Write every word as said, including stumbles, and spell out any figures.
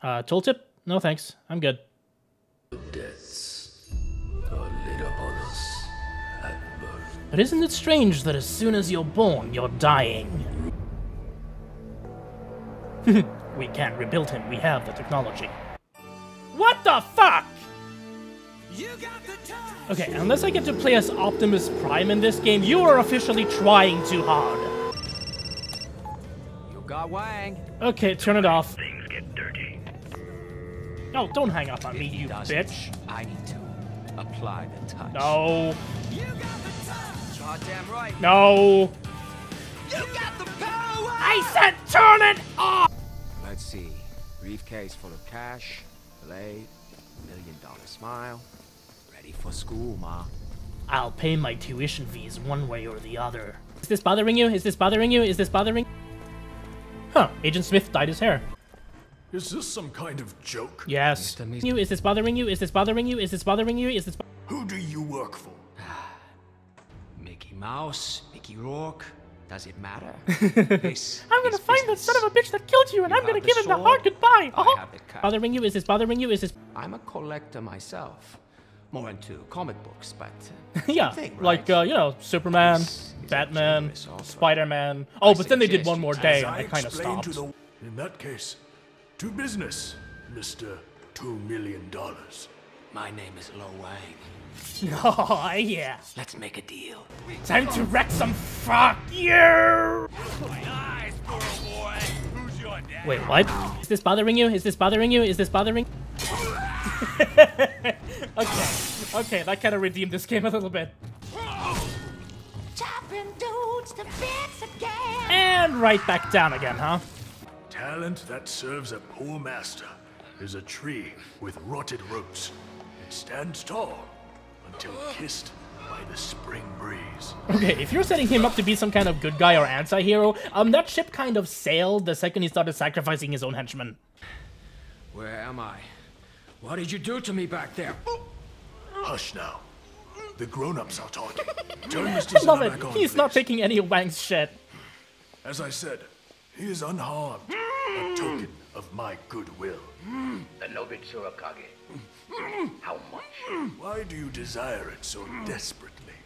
Uh, tooltip? No thanks. I'm good. Deaths are laid upon us at birth. But isn't it strange that as soon as you're born, you're dying? We can't rebuild him. We have the technology. What the fuck? You got the time. Okay, unless I get to play as Optimus Prime in this game, you are officially trying too hard. You got Wang. Okay, turn it off. Things get dirty. No, don't hang up on me, you Doesn't. bitch. I need to apply the touch. No. You got the touch. Goddamn right. No. You got the power. I said turn it off! Let's see. Briefcase full of cash, blade, million dollar smile. Ready for school, Ma. I'll pay my tuition fees one way or the other. Is this bothering you? Is this bothering you? Is this bothering? Huh, Agent Smith dyed his hair. Is this some kind of joke? Yes. Mister Mis- You, is this bothering you? Is this bothering you? Is this bothering you? Is this bo- Who do you work for? Mickey Mouse, Mickey Rourke. Does it matter? This I'm gonna is find that business. son of a bitch that killed you, and You I'm gonna have the give him the sword, hard goodbye. I Uh-huh. have the cut. Bothering you? Is this bothering you? Is this? I'm a collector myself. More into comic books, but uh, Yeah, thing, like right? uh, you know, Superman, This is a Batman, generous offer. Spider-Man. Oh, I but then they did suggest one more you- day, As and I kind of explained stopped. to the... In that case, to business, Mister Two Million Dollars. My name is Lo Wang. Oh yeah, Let's make a deal. time to wreck some fuck you. Nice, squirrel boy. Who's your dad? Wait, what? Is this bothering you? Is this bothering you? Is this bothering? Okay, okay, that kind of redeemed this game a little bit. Chopping dudes to bits again. And right back down again, huh? Talent that serves a poor master is a tree with rotted roots. It stands tall until kissed by the spring breeze. Okay, if you're setting him up to be some kind of good guy or anti-hero, um, that ship kind of sailed the second he started sacrificing his own henchmen. Where am I? What did you do to me back there? Hush now. The grown-ups are talking. Turn Mister I love Zimmer it. back on, He's not please. taking any of Wang's shit. As I said, he is unharmed. A token of my goodwill. The Nobitsurakage. How much? Why do you desire it so desperately?